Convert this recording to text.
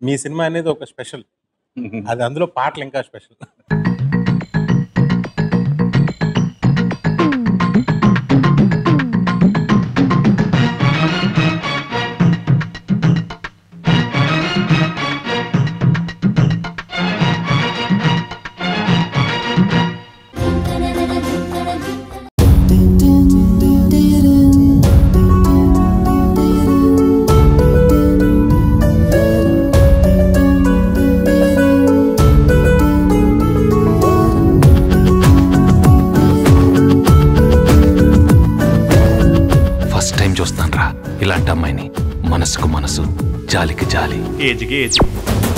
మీ cinema అనేది ఒక special, అది అందులో పాటలు ఇంకా స్పెషల్. చూస్తాను రా ఇలాంటి అమ్మాయిని, మనసుకు మనసు, జాలికి జాలి, ఏజ్కి ఏజ్.